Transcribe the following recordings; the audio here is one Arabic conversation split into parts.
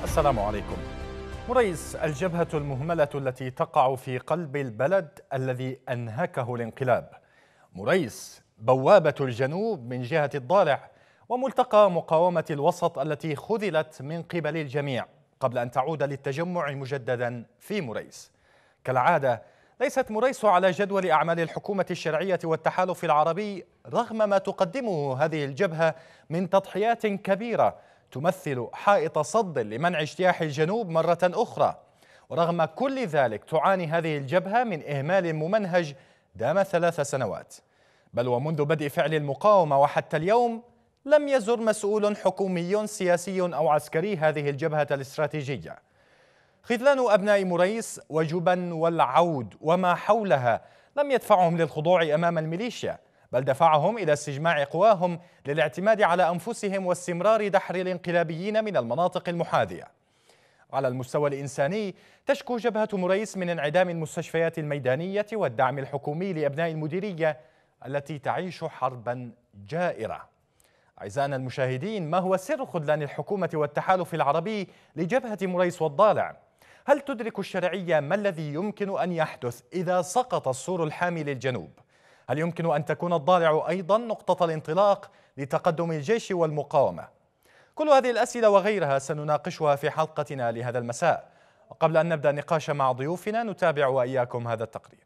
السلام عليكم. مريس، الجبهة المهملة التي تقع في قلب البلد الذي أنهكه الانقلاب. مريس بوابة الجنوب من جهة الضالع، وملتقى مقاومة الوسط التي خذلت من قبل الجميع قبل أن تعود للتجمع مجددا في مريس. كالعادة ليست مريس على جدول أعمال الحكومة الشرعية والتحالف العربي رغم ما تقدمه هذه الجبهة من تضحيات كبيرة تمثل حائط صد لمنع اجتياح الجنوب مرة أخرى. ورغم كل ذلك تعاني هذه الجبهة من إهمال ممنهج دام 3 سنوات، بل ومنذ بدء فعل المقاومة وحتى اليوم لم يزر مسؤول حكومي سياسي أو عسكري هذه الجبهة الاستراتيجية. خذلان أبناء مريس وجبن والعود وما حولها لم يدفعهم للخضوع أمام الميليشيا، بل دفعهم إلى استجماع قواهم للاعتماد على أنفسهم واستمرار دحر الانقلابيين من المناطق المحاذية. على المستوى الإنساني تشكو جبهة مريس من انعدام المستشفيات الميدانية والدعم الحكومي لأبناء المديرية التي تعيش حربا جائرة. أعزائنا المشاهدين، ما هو سر خذلان الحكومة والتحالف العربي لجبهة مريس والضالع؟ هل تدرك الشرعية ما الذي يمكن أن يحدث إذا سقط السور الحامي للجنوب؟ هل يمكن أن تكون الضالع أيضا نقطة الانطلاق لتقدم الجيش والمقاومة؟ كل هذه الأسئلة وغيرها سنناقشها في حلقتنا لهذا المساء. وقبل أن نبدأ النقاش مع ضيوفنا نتابع وإياكم هذا التقرير.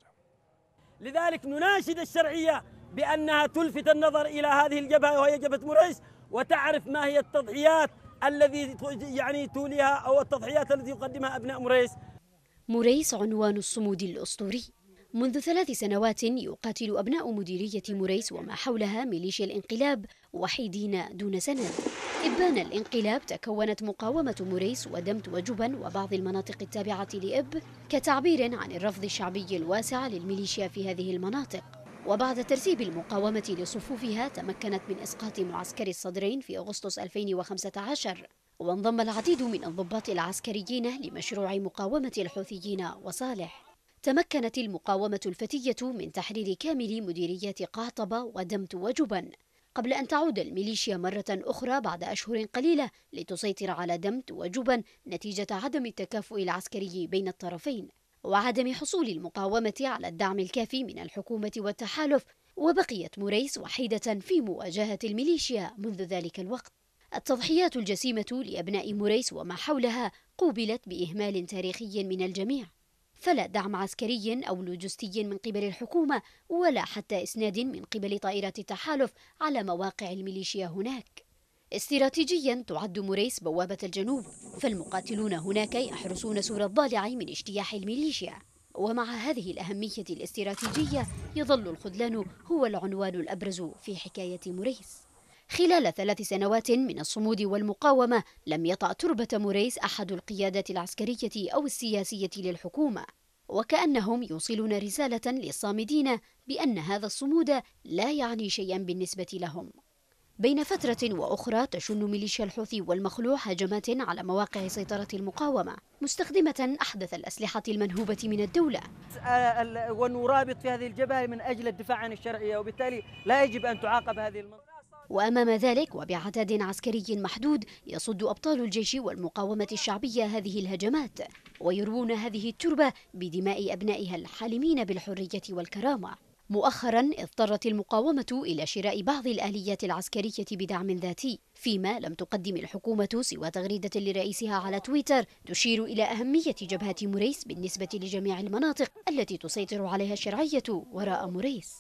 لذلك نناشد الشرعية بأنها تلفت النظر إلى هذه الجبهة وهي جبهة مريس، وتعرف ما هي التضحيات الذي توليها أو التضحيات التي يقدمها أبناء مريس. مريس عنوان الصمود الأسطوري. منذ 3 سنوات يقاتل أبناء مديرية مريس وما حولها ميليشيا الانقلاب وحيدين دون سند. إبان الانقلاب تكونت مقاومة مريس ودمت وجبن وبعض المناطق التابعة لإب كتعبير عن الرفض الشعبي الواسع للميليشيا في هذه المناطق. وبعد ترتيب المقاومة لصفوفها تمكنت من إسقاط معسكر الصدرين في أغسطس 2015، وانضم العديد من الضباط العسكريين لمشروع مقاومة الحوثيين وصالح. تمكنت المقاومة الفتية من تحرير كامل مديريات قعطبة ودمت وجبن قبل أن تعود الميليشيا مرة أخرى بعد أشهر قليلة لتسيطر على دمت وجبن نتيجة عدم التكافؤ العسكري بين الطرفين وعدم حصول المقاومة على الدعم الكافي من الحكومة والتحالف. وبقيت مريس وحيدة في مواجهة الميليشيا منذ ذلك الوقت. التضحيات الجسيمة لأبناء مريس وما حولها قوبلت بإهمال تاريخي من الجميع، فلا دعم عسكري أو لوجستي من قبل الحكومة ولا حتى إسناد من قبل طائرات التحالف على مواقع الميليشيا هناك. استراتيجيا تعد مريس بوابة الجنوب، فالمقاتلون هناك يحرسون سور الضالع من اجتياح الميليشيا. ومع هذه الأهمية الاستراتيجية يظل الخذلان هو العنوان الأبرز في حكاية مريس. خلال 3 سنوات من الصمود والمقاومة لم يطأ تربة مريس أحد القيادات العسكرية أو السياسية للحكومة، وكأنهم يوصلون رسالة للصامدين بأن هذا الصمود لا يعني شيئا بالنسبة لهم. بين فترة وأخرى تشن ميليشيا الحوثي والمخلوع هجمات على مواقع سيطرة المقاومة مستخدمة أحدث الأسلحة المنهوبة من الدولة، ونرابط في هذه الجبهة من أجل الدفاع عن الشرعية، وبالتالي لا يجب أن تعاقب هذه المنطقة. وأمام ذلك وبعتاد عسكري محدود يصد أبطال الجيش والمقاومة الشعبية هذه الهجمات ويروون هذه التربة بدماء أبنائها الحالمين بالحرية والكرامة. مؤخرا اضطرت المقاومة إلى شراء بعض الآليات العسكرية بدعم ذاتي، فيما لم تقدم الحكومة سوى تغريدة لرئيسها على تويتر تشير إلى أهمية جبهة مريس بالنسبة لجميع المناطق التي تسيطر عليها الشرعية وراء مريس.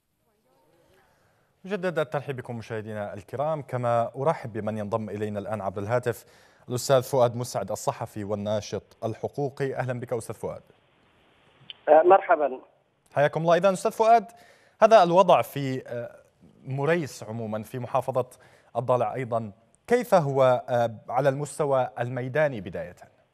مجددا الترحيب بكم مشاهدينا الكرام، كما أرحب بمن ينضم إلينا الآن عبر الهاتف الأستاذ فؤاد مسعد الصحفي والناشط الحقوقي. أهلا بك أستاذ فؤاد. مرحبا، حياكم الله. إذن أستاذ فؤاد، هذا الوضع في مريس عموما في محافظة الضالع أيضا كيف هو على المستوى الميداني بداية؟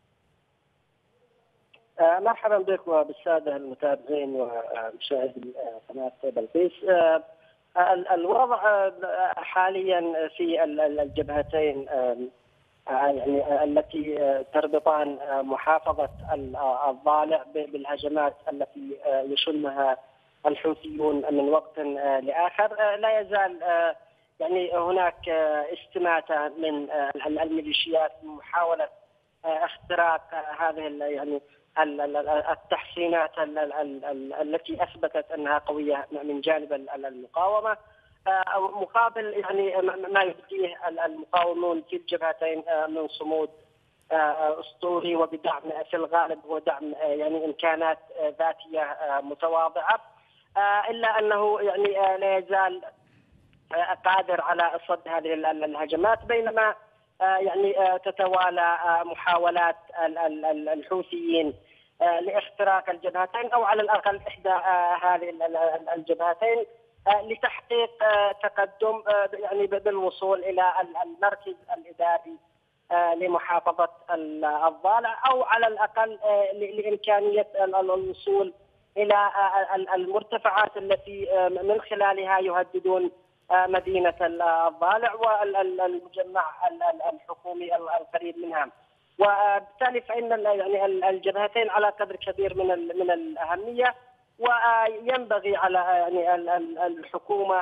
مرحبا بك وبالسادة المتابعين ومشاهدي قناة بلقيس. الوضع حاليا في الجبهتين يعني التي تربطان محافظة الضالع بالهجمات التي يشنها الحوثيون من وقت لآخر. لا يزال يعني هناك استماتة من الميليشيات محاولة اختراق هذه يعني التحسينات التي اثبتت انها قويه من جانب المقاومه، مقابل يعني ما يبديه المقاومون في الجبهتين من صمود اسطوري، وبدعم في الغالب هو دعم يعني امكانات ذاتيه متواضعه، الا انه يعني لا يزال قادر على صد هذه الهجمات، بينما يعني تتوالى محاولات الحوثيين لاختراق الجبهتين او على الاقل احدى هذه الجبهتين لتحقيق تقدم يعني بالوصول الى المركز الاداري لمحافظه الضالع، او على الاقل لامكانيه الوصول الى المرتفعات التي من خلالها يهددون مدينه الضالع والمجمع الحكومي القريب منها. وبالتالي فإن يعني الجبهتين على قدر كبير من الأهمية، وينبغي على يعني الحكومة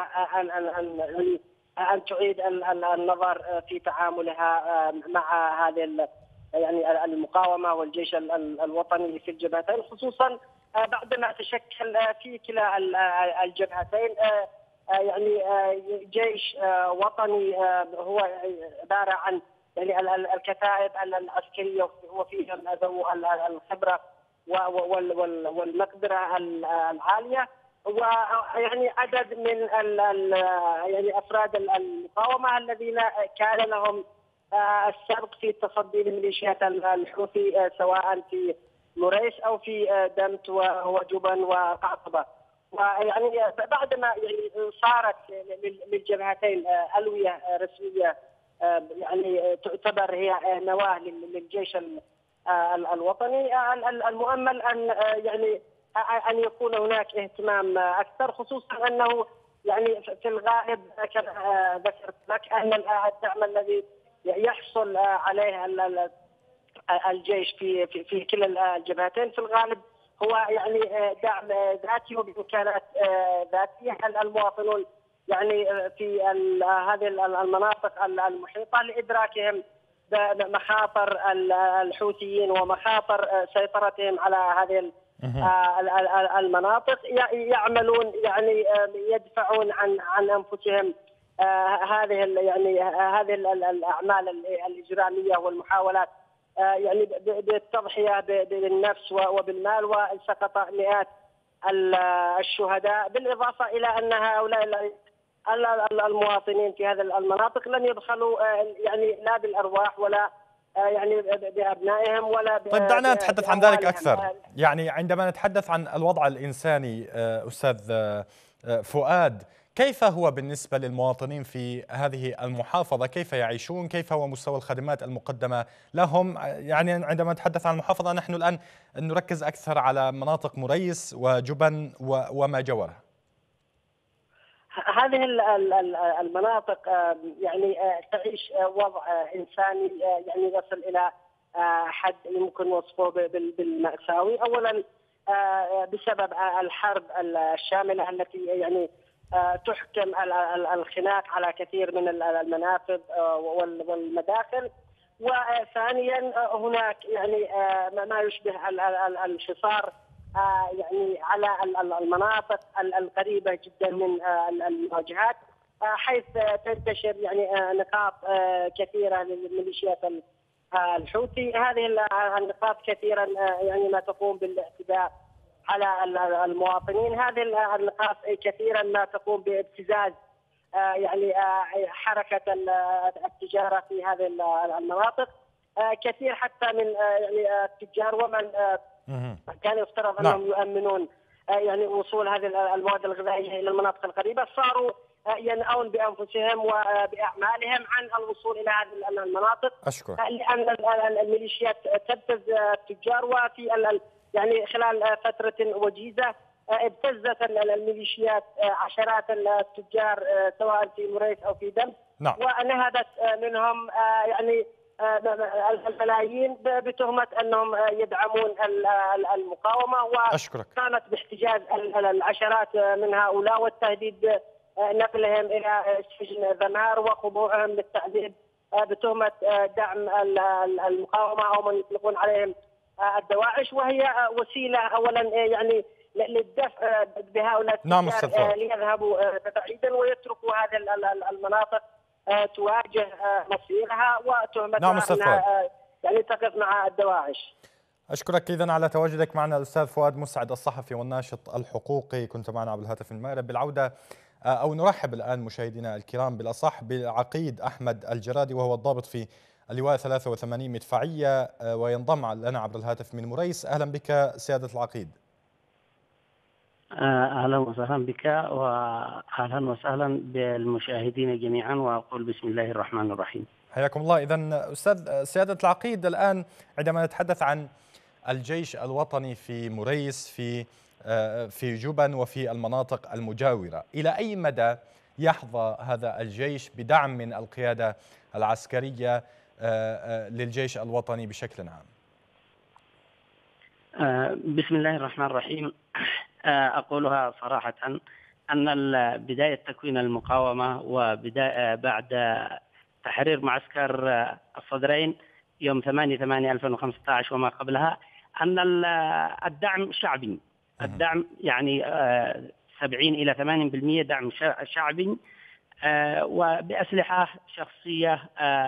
أن تعيد النظر في تعاملها مع هذه يعني المقاومة والجيش الوطني في الجبهتين، خصوصا بعدما تشكل في كلا الجبهتين يعني جيش وطني هو عبارة عن يعني الكتائب العسكريه وفيهم ذو الخبره والمقدره العاليه، ويعني عدد من يعني افراد المقاومه الذين كان لهم السبق في التصدي لميليشيات الحوثي سواء في مريش او في دمت وجبن وقعقبه. ويعني بعدما يعني صارت للجبهتين الويه رسميه يعني تعتبر هي نواه للجيش الوطني، المؤمل ان يعني ان يكون هناك اهتمام اكثر، خصوصا انه يعني في الغالب كما ذكرت لك ان الدعم الذي يحصل عليه الجيش في كلا الجبهتين في الغالب هو يعني دعم ذاتي وبامكانات ذاتيه. المواطنون يعني في هذه المناطق المحيطه لادراكهم مخاطر الحوثيين ومخاطر سيطرتهم على هذه المناطق، يعملون يعني يدفعون عن انفسهم هذه يعني هذه الاعمال الاجراميه والمحاولات يعني بالتضحيه بالنفس وبالمال، وسقط مئات الشهداء، بالاضافه الى ان هؤلاء المواطنين في هذه المناطق لن يبخلوا يعني لا بالارواح ولا يعني بابنائهم ولا طيب دعنا نتحدث عن ذلك اكثر. يعني عندما نتحدث عن الوضع الانساني استاذ فؤاد، كيف هو بالنسبة للمواطنين في هذه المحافظة؟ كيف يعيشون؟ كيف هو مستوى الخدمات المقدمة لهم؟ يعني عندما نتحدث عن المحافظة نحن الآن نركز أكثر على مناطق مريس وجبن وما جاورها. هذه المناطق يعني تعيش وضع إنساني يعني يصل إلى حد يمكن وصفه بالمأساوي. أولا بسبب الحرب الشاملة التي يعني تحكم الخناق على كثير من المنافذ والمداخل، وثانيا هناك يعني ما يشبه الحصار يعني على المناطق القريبة جدا من المواجهات، حيث تنتشر يعني نقاط كثيرة للميليشيات الحوثي. هذه النقاط كثيرا يعني ما تقوم بالاعتداء على المواطنين، هذه النقاط كثيرا ما تقوم بابتزاز يعني حركة التجارة في هذه المناطق. كثير حتى من يعني التجار ومن كان يفترض أنهم يؤمنون يعني وصول هذه المواد الغذائية إلى المناطق القريبة صاروا ينأون بأنفسهم وبأعمالهم عن الوصول إلى هذه المناطق. أشكر. لأن الميليشيات تبتز التجار، وفي يعني خلال فترة وجيزة ابتزت الميليشيات عشرات التجار سواء في مريس أو في دمت، ونهبت منهم يعني الملايين بتهمة أنهم يدعمون المقاومة، وكانت باحتجاز العشرات من هؤلاء والتهديد نقلهم إلى سجن ذمار وخضوعهم للتعذيب بتهمة دعم المقاومة أو من يطلقون عليهم الدواعش، وهي وسيلة أولا يعني للدفع بهؤلاء التجار ليذهبوا بعيدا ويتركوا هذه المناطق تواجه مصيرها وتهمتها أنها يعني تقف مع الدواعش. أشكرك إذن على تواجدك معنا الأستاذ فؤاد مسعد الصحفي والناشط الحقوقي، كنت معنا عبر الهاتف المأرب. بالعودة أو نرحب الآن مشاهدينا الكرام بالأصح بالعقيد أحمد الجرادي، وهو الضابط في اللواء 83 مدفعية، وينضم لنا عبر الهاتف من مريس. أهلا بك سيادة العقيد. أهلا وسهلا بك وأهلا وسهلا بالمشاهدين جميعا، وأقول بسم الله الرحمن الرحيم. حياكم الله. إذن أستاذ سيادة العقيد، الآن عندما نتحدث عن الجيش الوطني في مريس في جبن وفي المناطق المجاورة، إلى أي مدى يحظى هذا الجيش بدعم من القيادة العسكرية للجيش الوطني بشكل عام؟ بسم الله الرحمن الرحيم. أقولها صراحة أن بداية تكوين المقاومة وبداية بعد تحرير معسكر الصدرين يوم 8/8/2015 وما قبلها أن الدعم شعبي، الدعم يعني 70 إلى 80% دعم شعبي، وبأسلحة شخصية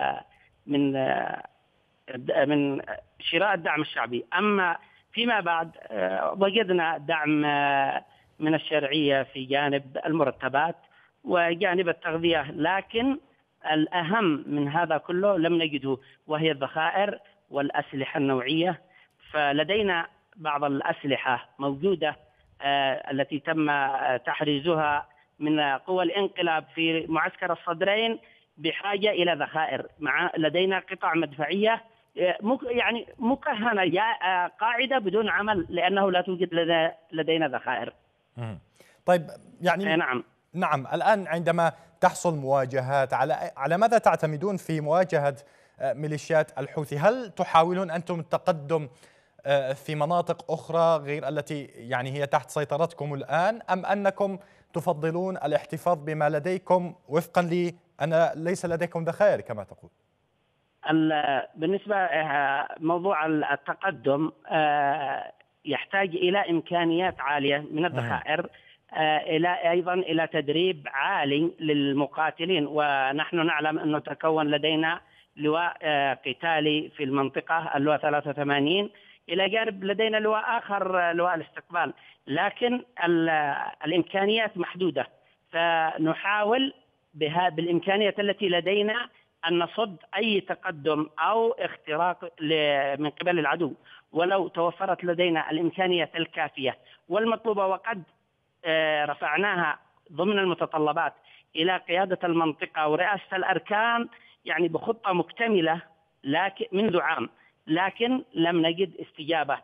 من شراء الدعم الشعبي. أما فيما بعد وجدنا دعم من الشرعية في جانب المرتبات وجانب التغذية، لكن الأهم من هذا كله لم نجده، وهي الذخائر والأسلحة النوعية. فلدينا بعض الأسلحة موجودة التي تم تحريزها من قوى الانقلاب في معسكر الصدرين بحاجة إلى ذخائر. لدينا قطع مدفعية يعني مكهنة، قاعدة بدون عمل، لأنه لا توجد لدينا ذخائر. طيب يعني نعم الآن عندما تحصل مواجهات، على ماذا تعتمدون في مواجهة ميليشيات الحوثي؟ هل تحاولون أنتم التقدم في مناطق أخرى غير التي يعني هي تحت سيطرتكم الآن، أم أنكم تفضلون الاحتفاظ بما لديكم وفقا لأن ليس لديكم ذخائر كما تقول؟ بالنسبة موضوع التقدم يحتاج إلى إمكانيات عالية من الذخائر، أيضا إلى تدريب عالي للمقاتلين. ونحن نعلم أنه تكون لدينا لواء قتالي في المنطقة، اللواء 83، إلى جانب لدينا لواء آخر لواء الاستقبال، لكن الإمكانيات محدودة. فنحاول بالإمكانيات التي لدينا أن نصد أي تقدم أو اختراق من قبل العدو، ولو توفرت لدينا الإمكانيات الكافية والمطلوبة، وقد رفعناها ضمن المتطلبات إلى قيادة المنطقة ورئاسة الأركان يعني بخطة مكتملة لكن منذ عام، لكن لم نجد استجابة.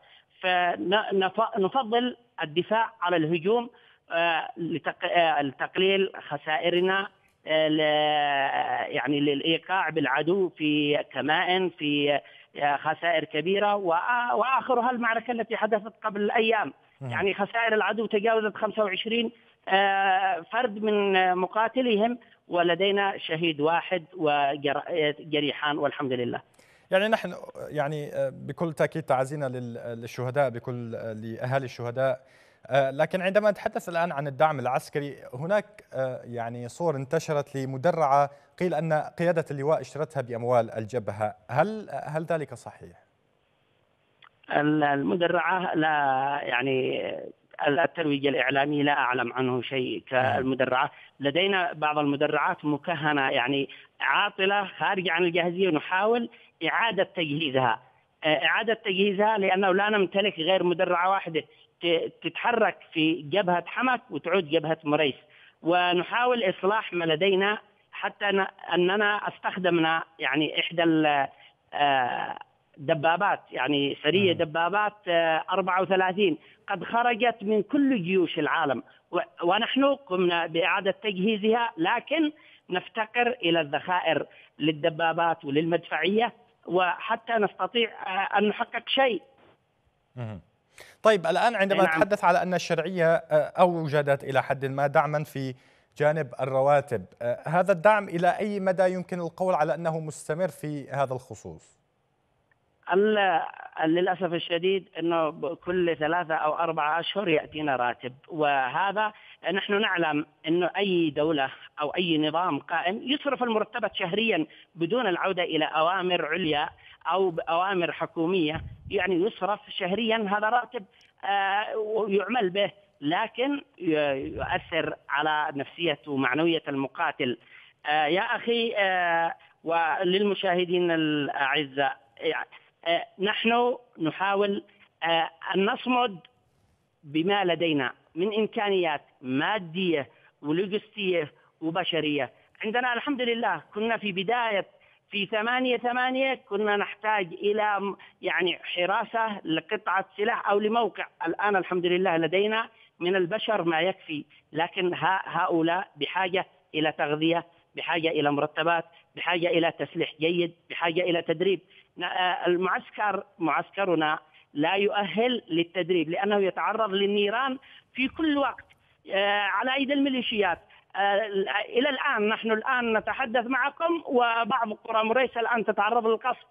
فنفضل الدفاع على الهجوم لتقليل خسائرنا، يعني للإيقاع بالعدو في كمائن، في خسائر كبيرة. وآخرها المعركة التي حدثت قبل أيام، يعني خسائر العدو تجاوزت 25 فرد من مقاتليهم، ولدينا شهيد واحد وجريحان والحمد لله. يعني نحن يعني بكل تأكيد تعزينا للشهداء، لأهالي الشهداء، لكن عندما نتحدث الآن عن الدعم العسكري، هناك يعني صور انتشرت لمدرعة قيل أن قيادة اللواء اشترتها بأموال الجبهة، هل ذلك صحيح؟ المدرعة لا، يعني الترويج الإعلامي لا أعلم عنه شيء كالمدرعة. لدينا بعض المدرعات مكهنة، يعني عاطلة خارجة عن الجاهزية، ونحاول إعادة تجهيزها لأنه لا نمتلك غير مدرعة واحدة تتحرك في جبهة حمك وتعود جبهة مريس. ونحاول إصلاح ما لدينا حتى أننا استخدمنا يعني إحدى دبابات، يعني سرية دبابات 34 قد خرجت من كل جيوش العالم، ونحن قمنا بإعادة تجهيزها، لكن نفتقر إلى الذخائر للدبابات وللمدفعية وحتى نستطيع أن نحقق شيء. طيب الآن عندما نتحدث على أن الشرعية أوجدت إلى حد ما دعما في جانب الرواتب، هذا الدعم إلى أي مدى يمكن القول على أنه مستمر في هذا الخصوص؟ للأسف الشديد أنه كل 3 أو 4 أشهر يأتينا راتب، وهذا نحن نعلم أنه أي دولة أو أي نظام قائم يصرف المرتبات شهريا بدون العودة إلى أوامر عليا أو أوامر حكومية، يعني يصرف شهريا هذا راتب ويعمل به، لكن يؤثر على نفسية ومعنوية المقاتل. يا أخي وللمشاهدين الأعزاء، نحن نحاول أن نصمد بما لدينا من إمكانيات مادية ولوجستية وبشرية. عندنا الحمد لله كنا في بداية في 8/8 كنا نحتاج إلى يعني حراسة لقطعة سلاح أو لموقع. الآن الحمد لله لدينا من البشر ما يكفي، لكن هؤلاء بحاجة إلى تغذية، بحاجة إلى مرتبات، بحاجة إلى تسليح جيد، بحاجة إلى تدريب. معسكرنا لا يؤهل للتدريب لأنه يتعرض للنيران في كل وقت على أيدي الميليشيات. إلى الآن نحن الآن نتحدث معكم وبعض قرى مريس الآن تتعرض للقصف.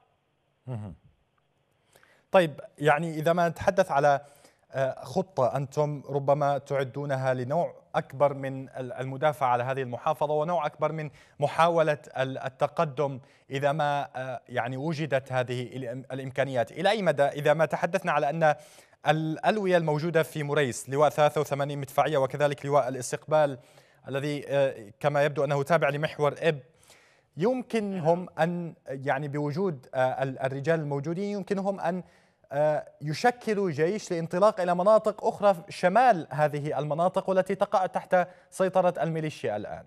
طيب، يعني إذا ما نتحدث على خطة أنتم ربما تعدونها لنوع أكبر من المدافعة على هذه المحافظة ونوع أكبر من محاولة التقدم إذا ما يعني وجدت هذه الإمكانيات، إلى أي مدى إذا ما تحدثنا على أن الألوية الموجودة في مريس لواء 83 مدفعية وكذلك لواء الاستقبال الذي كما يبدو أنه تابع لمحور إب، يمكنهم أن يعني بوجود الرجال الموجودين يمكنهم أن يشكلوا جيش لانطلاق إلى مناطق أخرى شمال هذه المناطق والتي تقع تحت سيطرة الميليشيا الآن؟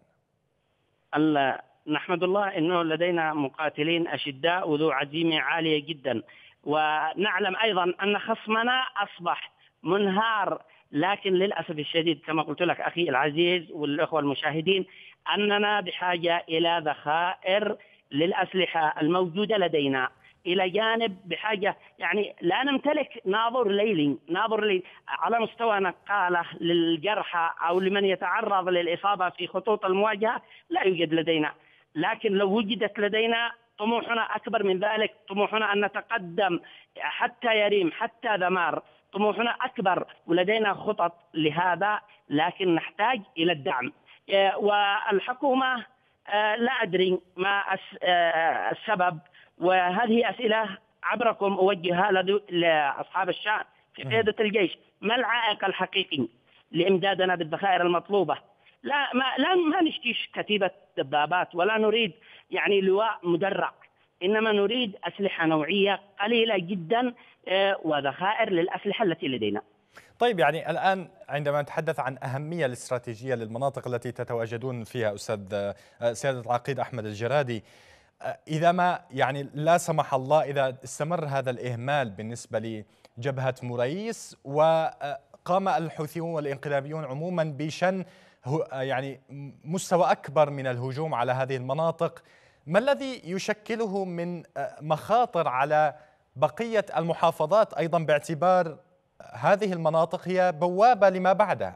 نحمد الله أنه لدينا مقاتلين أشداء وذو عزيمة عالية جدا، ونعلم أيضا أن خصمنا أصبح منهار، لكن للأسف الشديد كما قلت لك أخي العزيز والأخوة المشاهدين أننا بحاجة إلى ذخائر للأسلحة الموجودة لدينا، إلى جانب بحاجة يعني لا نمتلك ناظر ليلي على مستوى نقالة للجرحى أو لمن يتعرض للإصابة في خطوط المواجهة، لا يوجد لدينا. لكن لو وجدت لدينا طموحنا أكبر من ذلك، طموحنا أن نتقدم حتى يريم حتى ذمار، طموحنا أكبر ولدينا خطط لهذا، لكن نحتاج إلى الدعم. والحكومة لا أدري ما السبب، وهذه أسئلة عبركم أوجهها لأصحاب الشأن في قيادة الجيش. ما العائق الحقيقي لإمدادنا بالذخائر المطلوبة؟ ما نشتيش كتيبة دبابات ولا نريد يعني لواء مدرع، إنما نريد أسلحة نوعية قليلة جدا وذخائر للأسلحة التي لدينا. طيب، يعني الآن عندما نتحدث عن أهمية الاستراتيجية للمناطق التي تتواجدون فيها أستاذ سيادة العقيد أحمد الجرادي، إذا ما يعني لا سمح الله إذا استمر هذا الإهمال بالنسبة لجبهة مريس وقام الحوثيون والإنقلابيون عموما بشن يعني مستوى أكبر من الهجوم على هذه المناطق، ما الذي يشكله من مخاطر على بقية المحافظات أيضا، باعتبار هذه المناطق هي بوابة لما بعدها؟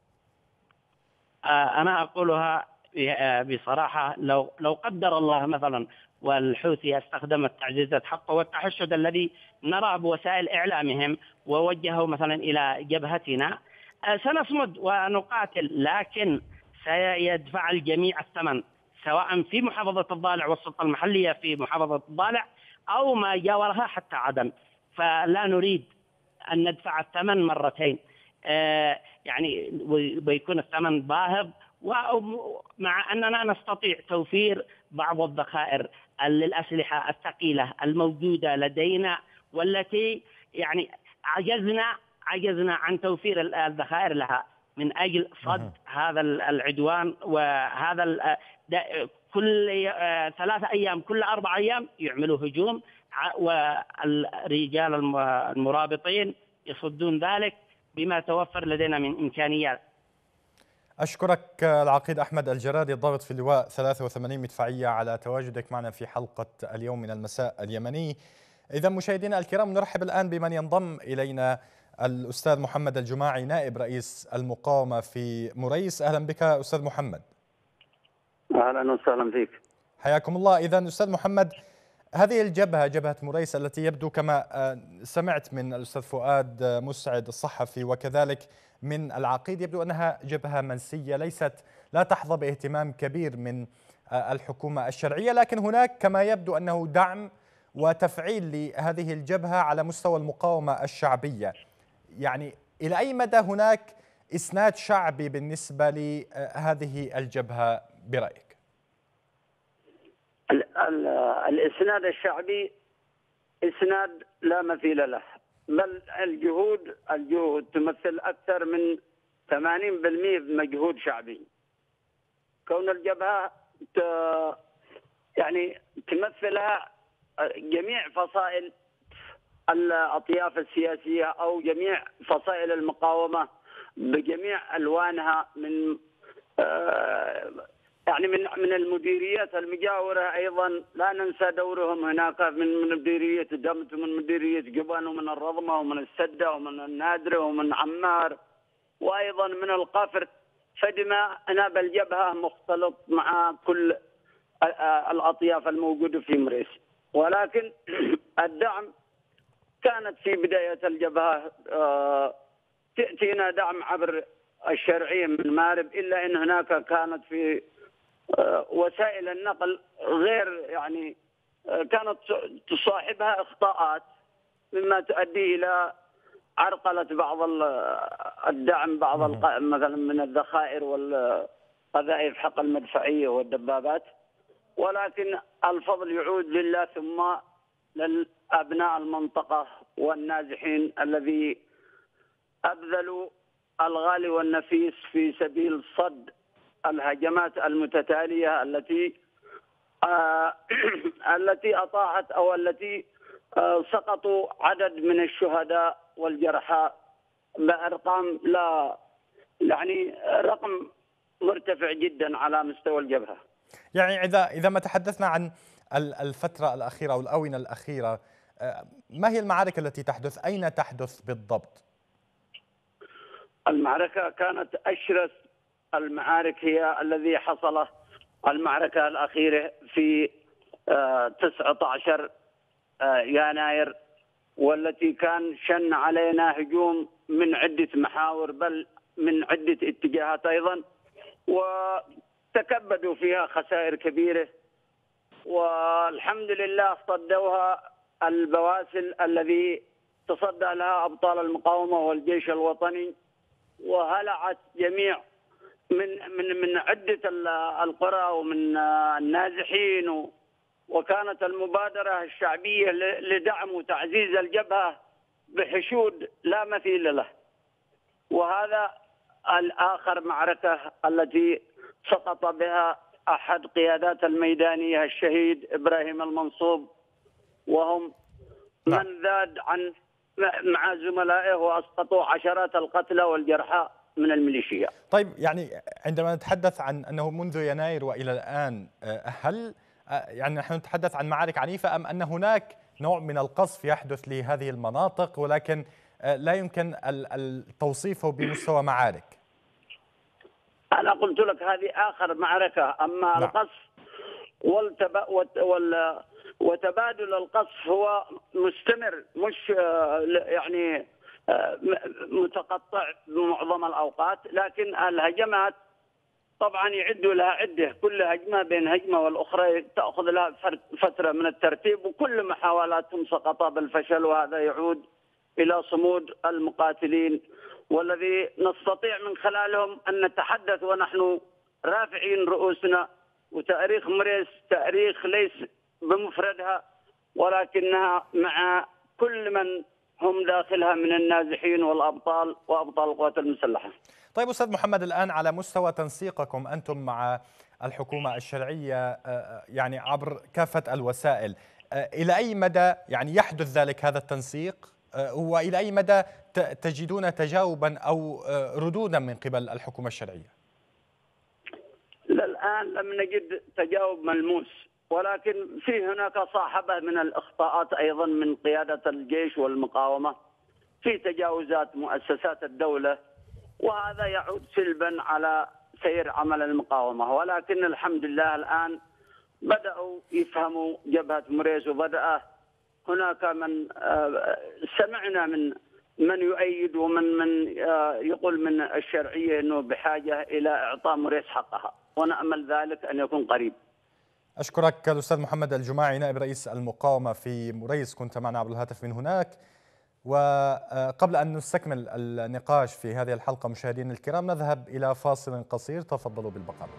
أنا أقولها بصراحة، لو قدر الله مثلا والحوثي استخدم التعزيزات حقه والتحشد الذي نرى بوسائل إعلامهم ووجهه مثلا إلى جبهتنا، سنصمد ونقاتل، لكن سيدفع الجميع الثمن، سواء في محافظة الضالع والسلطة المحلية في محافظة الضالع أو ما جاورها حتى عدن. فلا نريد أن ندفع الثمن مرتين، يعني بيكون الثمن باهظ، ومع أننا نستطيع توفير بعض الذخائر للأسلحة الثقيلة الموجودة لدينا، والتي يعني عجزنا عن توفير الذخائر لها من أجل صد هذا العدوان. وهذا كل 3 أيام كل 4 أيام يعملوا هجوم، والرجال المرابطين يصدون ذلك بما توفر لدينا من إمكانيات. أشكرك العقيد أحمد الجرادي الضابط في اللواء 83 مدفعية على تواجدك معنا في حلقة اليوم من المساء اليمني. إذا مشاهدينا الكرام نرحب الآن بمن ينضم إلينا الأستاذ محمد الجماعي نائب رئيس المقاومة في مريس. أهلا بك أستاذ محمد. أهلا وسهلا فيك. حياكم الله. إذن أستاذ محمد، هذه الجبهة، جبهة مريس، التي يبدو كما سمعت من الأستاذ فؤاد مسعد الصحفي وكذلك من العقيد، يبدو أنها جبهة منسية لا تحظى باهتمام كبير من الحكومة الشرعية، لكن هناك كما يبدو أنه دعم وتفعيل لهذه الجبهة على مستوى المقاومة الشعبية. يعني إلى أي مدى هناك إسناد شعبي بالنسبة لهذه الجبهة برأيك؟ الإسناد الشعبي إسناد لا مثيل له، بل الجهود تمثل أكثر من 80% مجهود شعبي. كون الجبهة يعني تمثلها جميع فصائل الأطياف السياسية أو جميع فصائل المقاومة بجميع ألوانها، من يعني من المديريات المجاورة أيضا لا ننسى دورهم هناك، من مديرية دمت ومن مديرية جبن ومن الرضمة ومن السدة ومن النادرة ومن عمار وأيضا من القفر. فدماءنا بالجبهة مختلط مع كل الأطياف الموجودة في مريس، ولكن الدعم كانت في بداية الجبهة تأتينا دعم عبر الشرعية من مارب، إلا أن هناك كانت في وسائل النقل غير يعني كانت تصاحبها إخطاءات مما تؤدي إلى عرقلة بعض الدعم، بعض مثلا من الذخائر والقذائف حق المدفعية والدبابات. ولكن الفضل يعود لله ثم للأبناء المنطقة والنازحين الذي أبذلوا الغالي والنفيس في سبيل صد الهجمات المتتالية التي أطاعت أو التي سقطوا عدد من الشهداء والجرحى بأرقام لا يعني رقم مرتفع جدا على مستوى الجبهة. يعني إذا ما تحدثنا عن الفترة الأخيرة أو الآونة الأخيرة، ما هي المعارك التي تحدث؟ أين تحدث بالضبط؟ المعركة كانت أشرس المعارك هي الذي حصل المعركة الأخيرة في 19 يناير، والتي كان شن علينا هجوم من عدة محاور بل من عدة اتجاهات أيضا، وتكبدوا فيها خسائر كبيرة، والحمد لله صدوها البواسل الذي تصدى لها أبطال المقاومة والجيش الوطني، وهلعت جميع من عدة القرى ومن النازحين، وكانت المبادرة الشعبية لدعم وتعزيز الجبهة بحشود لا مثيل له. وهذا الآخر معركة التي سقط بها أحد قيادات الميدانية الشهيد إبراهيم المنصوب، وهم من ذاد عن مع زملائه وأسقطوا عشرات القتلى والجرحى من الميليشيا. طيب، يعني عندما نتحدث عن أنه منذ يناير وإلى الآن، هل يعني نحن نتحدث عن معارك عنيفة أم أن هناك نوع من القصف يحدث لهذه المناطق ولكن لا يمكن توصيفه بمستوى معارك؟ أنا قلت لك هذه آخر معركة، أما القصف وتبادل القصف هو مستمر، مش يعني متقطع بمعظم الأوقات، لكن الهجمات طبعا يعدوا لها عدة، كل هجمة بين هجمة والأخرى تأخذ لها فترة من الترتيب، وكل محاولاتهم سقط بالفشل، وهذا يعود إلى صمود المقاتلين، والذي نستطيع من خلالهم أن نتحدث ونحن رافعين رؤوسنا. وتاريخ مريس تاريخ ليس بمفردها، ولكنها مع كل من هم داخلها من النازحين والأبطال وأبطال القوات المسلحة. طيب أستاذ محمد، الآن على مستوى تنسيقكم أنتم مع الحكومة الشرعية يعني عبر كافة الوسائل، إلى أي مدى يعني يحدث ذلك هذا التنسيق، وإلى أي مدى تجدون تجاوبا أو ردودا من قبل الحكومة الشرعية؟ للآن لم نجد تجاوب ملموس، ولكن في هناك صاحبة من الإخطاءات أيضا من قيادة الجيش والمقاومة، في تجاوزات مؤسسات الدولة، وهذا يعود سلبا على سير عمل المقاومة. ولكن الحمد لله الآن بدأوا يفهموا جبهة مريس، وبدأ هناك من سمعنا من يؤيد ومن يقول من الشرعية أنه بحاجة إلى إعطاء مريس حقها، ونأمل ذلك أن يكون قريب. أشكرك الأستاذ محمد الجماعي نائب رئيس المقاومة في مريس، كنت معنا عبر الهاتف من هناك. وقبل أن نستكمل النقاش في هذه الحلقة مشاهدينا الكرام، نذهب إلى فاصل قصير، تفضلوا بالبقاء.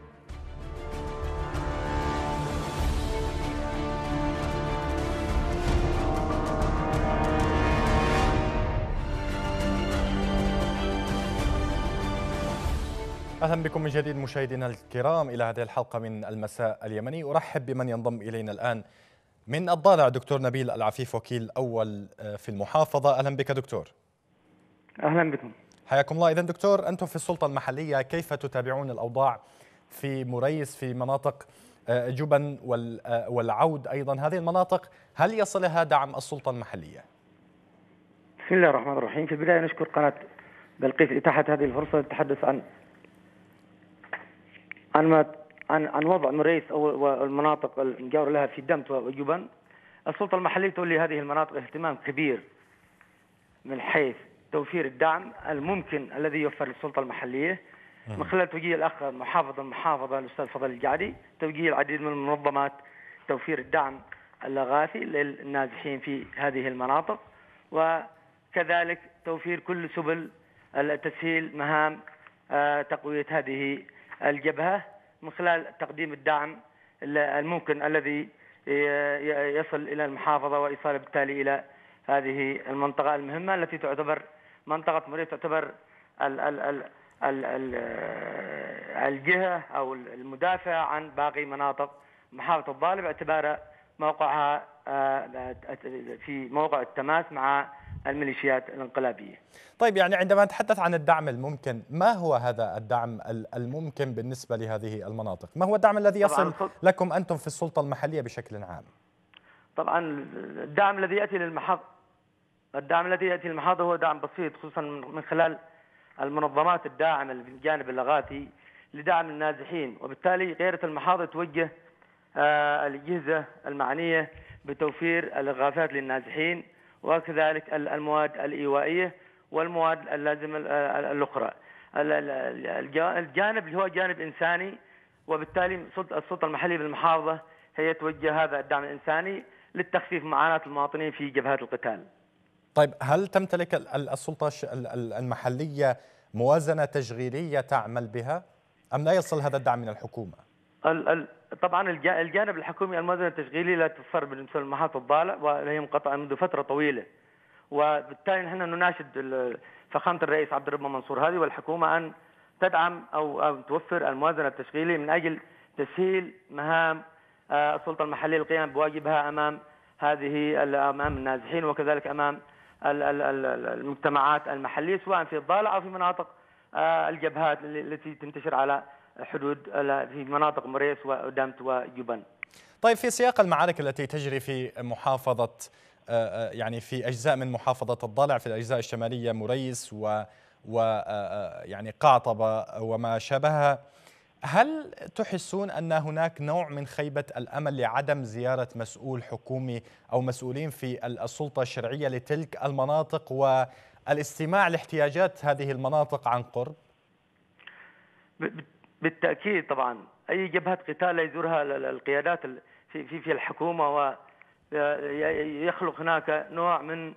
أهلا بكم من جديد مشاهدينا الكرام إلى هذه الحلقة من المساء اليمني. أرحب بمن ينضم إلينا الآن من الضالع دكتور نبيل العفيف، وكيل أول في المحافظة. أهلا بك دكتور. أهلا بكم. حياكم الله. إذن دكتور، أنتم في السلطة المحلية كيف تتابعون الأوضاع في مريس، في مناطق جبن والعود أيضا؟ هذه المناطق هل يصلها دعم السلطة المحلية؟ بسم الله الرحمن الرحيم. في البداية نشكر قناة بلقيس إتاحة هذه الفرصة للتحدث عن وضع مريس أو المناطق المجاورة لها في دمت وجبن. السلطة المحلية تولي هذه المناطق اهتمام كبير من حيث توفير الدعم الممكن الذي يوفر للسلطة المحلية من خلال توجيه الأخ محافظ المحافظة الأستاذ فضل الجعدي، توجيه العديد من المنظمات توفير الدعم الإغاثي للنازحين في هذه المناطق، وكذلك توفير كل سبل تسهيل مهام تقوية هذه الجبهة من خلال تقديم الدعم الممكن الذي يصل إلى المحافظة وإيصاله بالتالي إلى هذه المنطقة المهمة التي تعتبر منطقة مريس، تعتبر الجهة أو المدافع عن باقي مناطق محافظة الضالع باعتبار موقعها في موقع التماس مع الميليشيات الانقلابية. طيب، يعني عندما نتحدث عن الدعم الممكن، ما هو هذا الدعم الممكن بالنسبة لهذه المناطق؟ ما هو الدعم الذي يصل لكم أنتم في السلطة المحلية بشكل عام؟ طبعا الدعم الذي يأتي للمحافظة هو دعم بسيط، خصوصا من خلال المنظمات الداعمة في الجانب الإغاثي لدعم النازحين، وبالتالي قيادة المحافظة توجه الأجهزة المعنية بتوفير الإغاثات للنازحين، وكذلك المواد الإيوائية والمواد اللازمة الأخرى. الجانب اللي هو جانب إنساني، وبالتالي السلطة المحلية بالمحافظة هي توجه هذا الدعم الإنساني للتخفيف معاناة المواطنين في جبهات القتال. طيب، هل تمتلك السلطة المحلية موازنة تشغيلية تعمل بها أم لا يصل هذا الدعم من الحكومة؟ طبعا الجانب الحكومي الموازنة التشغيلية لا تصر بالنسبة لمحافظة الضالع، وهي منقطعة منذ فترة طويلة، وبالتالي نحن نناشد فخامة الرئيس عبد الرب منصور هادي والحكومة أن تدعم أو توفر الموازنة التشغيلية من أجل تسهيل مهام السلطة المحلية للقيام بواجبها أمام أمام النازحين، وكذلك أمام المجتمعات المحلية سواء في الضالع أو في مناطق الجبهات التي تنتشر على حدود في مناطق مريس ودمت وجبن. طيب، في سياق المعارك التي تجري في محافظة يعني في أجزاء من محافظة الضالع، في الأجزاء الشمالية مريس يعني قعطبة وما شابهها، هل تحسون أن هناك نوع من خيبة الأمل لعدم زيارة مسؤول حكومي أو مسؤولين في السلطة الشرعية لتلك المناطق والاستماع لاحتياجات هذه المناطق عن قرب؟ بالتأكيد طبعا أي جبهة قتال يزورها القيادات في الحكومة، ويخلق هناك نوع من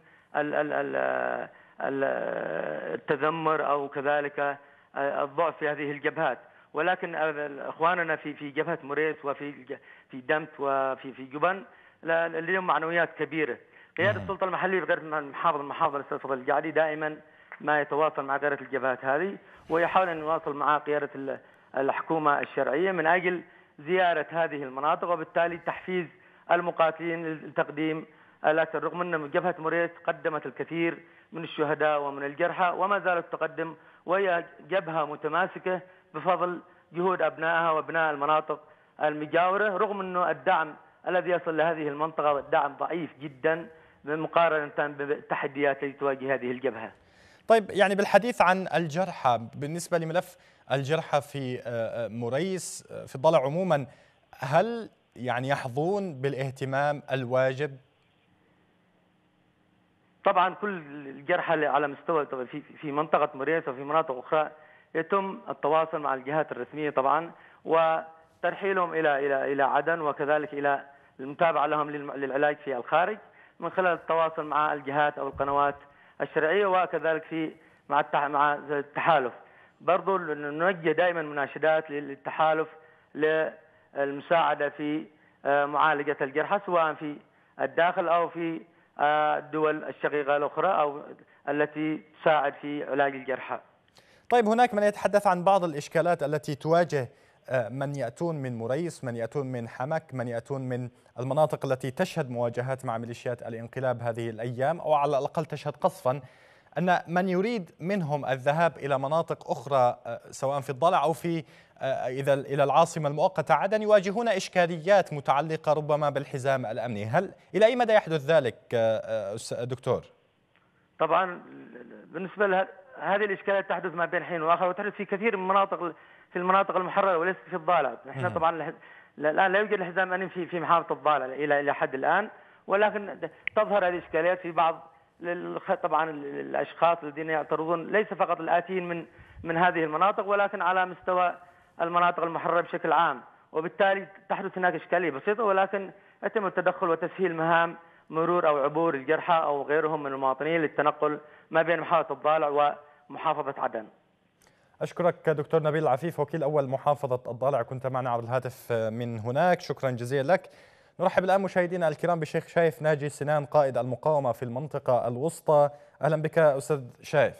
التذمر أو كذلك الضعف في هذه الجبهات. ولكن اخواننا في جبهه مريس وفي دمت وفي جبن لديهم معنويات كبيره. قياده السلطه المحليه بغير المحافظه الاستاذ فضل الجعدي دائما ما يتواصل مع قياده الجبهات هذه، ويحاول ان يواصل مع قياده الحكومه الشرعيه من اجل زياره هذه المناطق، وبالتالي تحفيز المقاتلين لتقديم الاكثر، رغم ان جبهه مريس قدمت الكثير من الشهداء ومن الجرحى وما زالت تقدم، وهي جبهه متماسكه بفضل جهود أبنائها وأبناء المناطق المجاورة، رغم أنه الدعم الذي يصل لهذه المنطقة الدعم ضعيف جدا مقارنة بالتحديات التي تواجه هذه الجبهة. طيب يعني بالحديث عن الجرحى، بالنسبة لملف الجرحى في مريس في الضالع عموما، هل يعني يحظون بالاهتمام الواجب؟ طبعا كل الجرحى على مستوى في منطقة مريس وفي مناطق أخرى يتم التواصل مع الجهات الرسمية طبعا، وترحيلهم إلى عدن، وكذلك إلى المتابعة لهم للعلاج في الخارج من خلال التواصل مع الجهات أو القنوات الشرعية، وكذلك مع التحالف. برضو نوجه دائما مناشدات للتحالف للمساعدة في معالجة الجرحى سواء في الداخل أو في الدول الشقيقة الأخرى أو التي تساعد في علاج الجرحى. طيب هناك من يتحدث عن بعض الإشكالات التي تواجه من يأتون من مريس، من يأتون من حمك، من يأتون من المناطق التي تشهد مواجهات مع ميليشيات الانقلاب هذه الأيام، أو على الأقل تشهد قصفا، أن من يريد منهم الذهاب إلى مناطق أخرى سواء في الضالع أو في إذا إلى العاصمة المؤقتة عدن يواجهون إشكاليات متعلقة ربما بالحزام الأمني. هل إلى أي مدى يحدث ذلك دكتور؟ طبعا بالنسبة هذه الإشكالات تحدث ما بين حين وآخر، وتحدث في كثير من المناطق المحررة وليس في الضالع. نحن طبعا الآن لا يوجد الحزام الأمني في محافظة الضالع إلى حد الآن، ولكن تظهر هذه الإشكاليات في بعض طبعا الأشخاص الذين يعترضون، ليس فقط الآتيين من هذه المناطق ولكن على مستوى المناطق المحررة بشكل عام، وبالتالي تحدث هناك إشكالية بسيطة، ولكن يتم التدخل وتسهيل مهام مرور أو عبور الجرحى أو غيرهم من المواطنين للتنقل ما بين محافظة الضالع ومحافظة عدن. أشكرك دكتور نبيل العفيف، وكيل أول محافظة الضالع، كنت معنا عبر الهاتف من هناك، شكرا جزيلا لك. نرحب الآن مشاهدينا الكرام بشيخ شايف ناجي سنان، قائد المقاومة في المنطقة الوسطى. أهلا بك أستاذ شايف.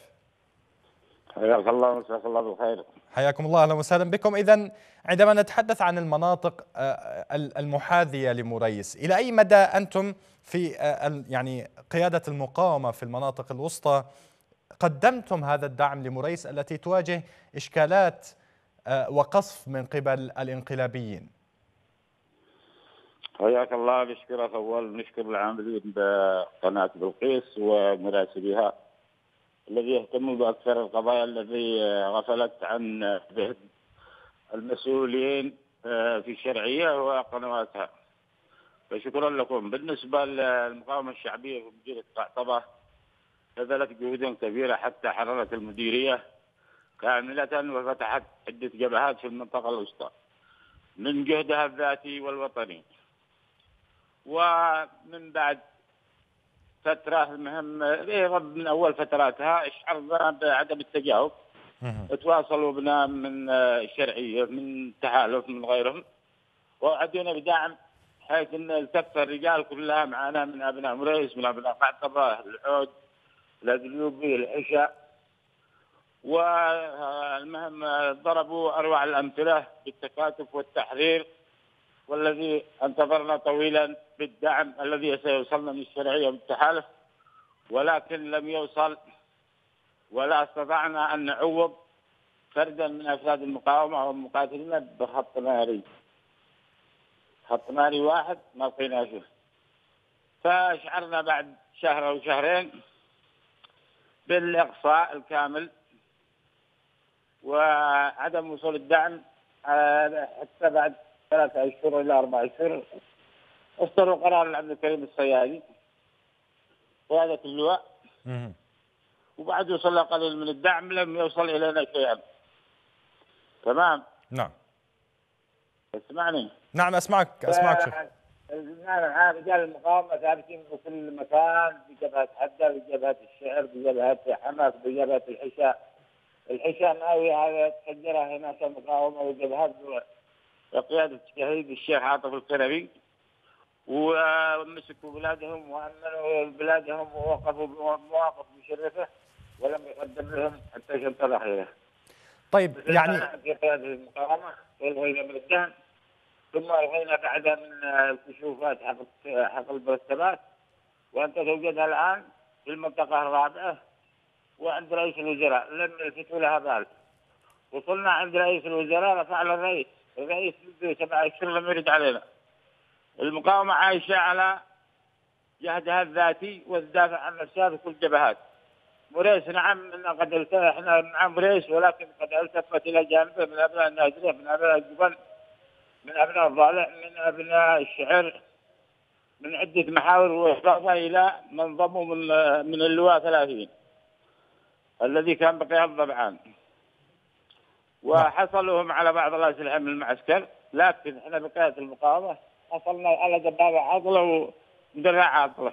حياك الله ومساك الله بالخير. حياكم الله، أهلا وسهلا بكم. إذن عندما نتحدث عن المناطق المحاذية لمريس، إلى أي مدى أنتم في يعني قيادة المقاومة في المناطق الوسطى قدمتم هذا الدعم لمريس التي تواجه إشكالات وقصف من قبل الانقلابيين؟ حياك الله، نشكرك أول، نشكر العاملين بقناة بلقيس ومراسليها الذي يهتموا بأكثر القضايا التي غفلت عن المسؤولين في الشرعية وقنواتها، فشكرا لكم. بالنسبة للمقاومة الشعبية في مديرية قعطبة بذلت جهود كبيرة حتى حررت المديرية كاملة وفتحت عدة جبهات في المنطقة الوسطى من جهدها الذاتي والوطني. ومن بعد فترة المهم من أول فتراتها اشعرنا بعدم التجاوب، تواصلوا بنا من الشرعية من تحالف من غيرهم، وعدونا بدعم حيث أن التف الرجال كلها معنا من أبناء مريس، من أبناء قعطبة، العود، الأدلوبي، العشاء. والمهم ضربوا أروع الأمثلة بالتكاتف والتحرير، والذي انتظرنا طويلا بالدعم الذي سيوصلنا من الشرعية بالتحالف، ولكن لم يوصل، ولا استطعنا أن نعوض فردا من أفراد المقاومة والمقاتلين بخط ناري. خط ناري واحد ما لقينا فيه، فشعرنا بعد شهر أو شهرين بالإقصاء الكامل وعدم وصول الدعم، حتى بعد 3 أشهر إلى 4 أشهر اصدروا قرار العبد الكريم الصيادي قيادة اللواء، وبعد وصل قليل من الدعم لم يوصل إلينا شيئا. تمام؟ نعم. تسمعني؟ نعم أسمعك شيخ. رجال المقاومة ثابتين في كل مكان، بجبهة حدة، بجبهة الشعر، بجبهة حماس، بجبهة الحشاء ناوي هذا تفجرها هناك المقاومة وجبهات بقيادة الشهيد الشيخ عاطف الكربي، ومسكوا بلادهم وأمنوا بلادهم ووقفوا بمواقف مشرفة ولم يقدم لهم حتى شمس الأخيرة. طيب يعني في قيادة المقاومة والغينا من الدهن، ثم الغينا بعدها من الكشوفات حق المرتبات، وأنت توجدها الآن في المنطقة الرابعة وعند رئيس الوزراء لم يلفتوا لها بال. وصلنا عند رئيس الوزراء رفع له الرئيس منذ 7 أشهر لم يرد علينا. المقاومة عايشة على جهدها الذاتي وتدافع عن نفسها في كل الجبهات. مريس نعم احنا مع مريس، ولكن قد التفت الى جانبه من ابناء النازليه، من ابناء الجبن، من ابناء الضالع، من ابناء الشعر، من عده محاور، واضافه الى من انضموا من اللواء 30 الذي كان بقيادة ضبعان، وحصلهم على بعض الاسلحه من المعسكر، لكن احنا بقياده المقاومه حصلنا على دبابه عاطله ودرع عاطله.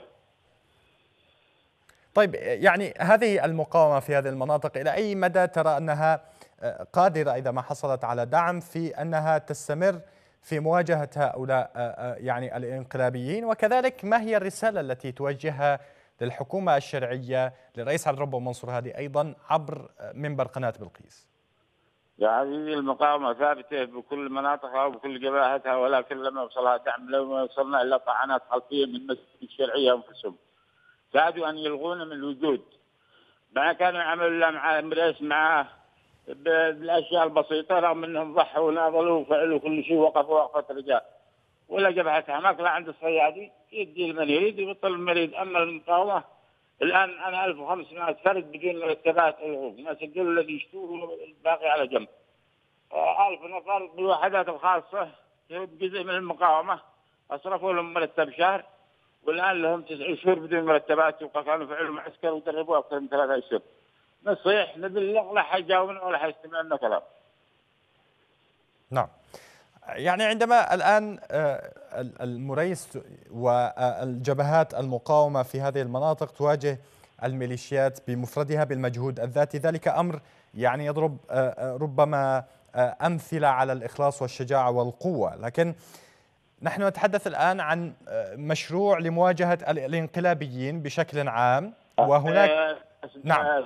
طيب، يعني هذه المقاومة في هذه المناطق إلى أي مدى ترى أنها قادرة إذا ما حصلت على دعم في أنها تستمر في مواجهة هؤلاء يعني الانقلابيين؟ وكذلك ما هي الرسالة التي توجهها للحكومة الشرعية للرئيس عبد الرب منصور هادي أيضا عبر منبر قناة بلقيس؟ يعني المقاومة ثابتة بكل مناطقها وبكل جبهاتها، ولكن لما وصلها دعم لما وصلنا إلى طعنات خلفية من المسجد الشرعية أنفسهم كادوا أن يلغون من الوجود، ما كانوا يعملوا مع مريس معه بالأشياء البسيطة، رغم أنهم ضحوا وناضلوا وفعلوا كل شيء، وقفوا وقفة رجال. ولا جبهتها ماكلة عند الصيادي يدي المن يريد ويبطل المريض. أما المقاومة الآن أنا 1500 فرد بدون مرتبات الغوث، ما سجلوا الذي يشتوه الباقي على جنب. 1000 نفر بالوحدات الخاصة جزء من المقاومة أصرفوا لهم مرتب شهر، والآن لهم 9 شهور بدون مرتبات، وكانوا فعلوا معسكر ودربوا أكثر من 3 أشهر. نصيح نبلغ لا حيجاوبنا ولا حيستمع لنا كلام. نعم، يعني عندما الآن المريس والجبهات المقاومة في هذه المناطق تواجه الميليشيات بمفردها بالمجهود الذاتي، ذلك أمر يعني يضرب ربما أمثلة على الإخلاص والشجاعة والقوة، لكن نحن نتحدث الآن عن مشروع لمواجهة الانقلابيين بشكل عام، وهناك نعم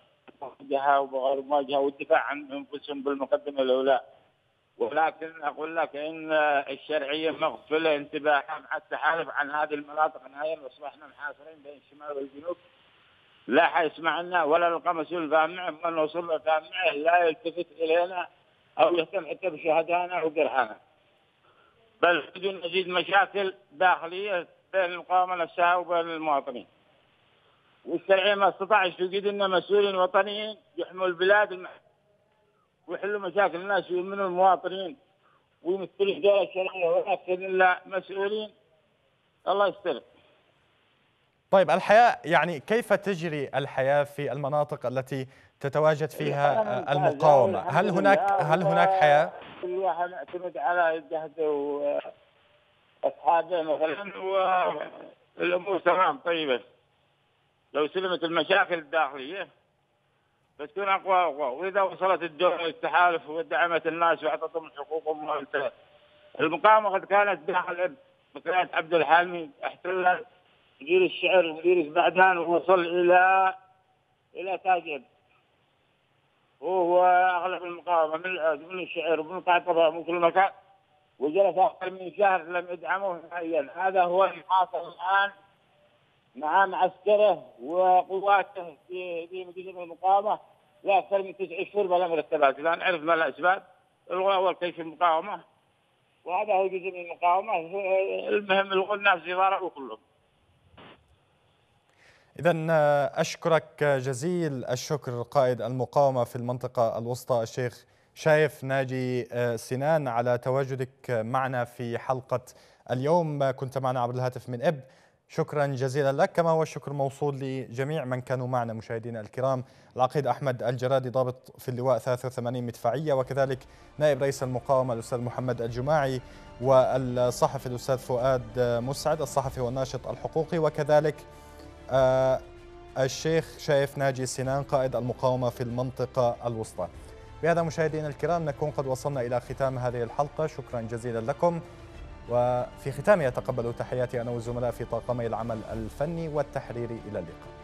مواجهة والدفاع عن أنفسهم بالمقدمة الأولى. ولكن أقول لك إن الشرعية مغفلة انتباهها مع التحالف عن هذه المناطق نهائيا، وأصبحنا محاصرين بين الشمال والجنوب، لا حيسمع لنا ولا نلقى مسؤول فاهم معه، من وصلنا فاهم معه لا يلتفت إلينا أو يهتم حتى بشهدائنا وجرحانا، بل بدون نزيد مشاكل داخلية بين المقاومة نفسها وبين المواطنين. والشرعية ما استطاعش توجد لنا مسؤولين وطنيين يحموا البلاد ويحلوا مشاكل الناس ويؤمنوا المواطنين ويمثلوا الدولة الشرعية، ولكن إلا مسؤولين الله يستر. طيب، الحياة يعني كيف تجري الحياة في المناطق التي تتواجد فيها المقاومة؟ هل هناك حياة؟ كل واحد يعتمد على جهده وأصحابه مثلا، والأمور تمام طيبة. لو سلمت المشاكل الداخلية بتكون أقوى، وإذا وصلت الدولة التحالف ودعمت الناس وأعطتهم حقوقهم وانتهت. المقاومة قد كانت داخل بقيادة عبد الحلمي، احتل مدير الشعر ومدير البعدان ووصل إلى تاج، وهو أغلب المقاومة من العود ومن الشعر ومن قاطبة ومن كل مكان، وجلس أكثر من شهر لم يدعموه نهائيا. هذا هو الحاصل الآن مع معسكره وقواته في مدينة المقاومة، لا أكثر من 9 شهور بلا مرتبات. الآن عرف ما الأسباب، الغوا أول كيف المقاومة، وهذا هو جزء من المقاومة. المهم الغوا الناس يضاربوا كلهم. إذن أشكرك جزيل الشكر قائد المقاومة في المنطقة الوسطى الشيخ شايف ناجي سنان على تواجدك معنا في حلقة اليوم. كنت معنا عبر الهاتف من إب. شكرا جزيلا لك، كما هو الشكر موصول لجميع من كانوا معنا مشاهدينا الكرام، العقيد أحمد الجرادي ضابط في اللواء 83 مدفعية، وكذلك نائب رئيس المقاومة الأستاذ محمد الجماعي، والصحفي الأستاذ فؤاد مسعد الصحفي والناشط الحقوقي، وكذلك الشيخ شايف ناجي سنان قائد المقاومة في المنطقة الوسطى. بهذا مشاهدينا الكرام نكون قد وصلنا إلى ختام هذه الحلقة، شكرا جزيلا لكم، وفي ختامها تقبلوا تحياتي أنا والزملاء في طاقمي العمل الفني والتحريري. إلى اللقاء.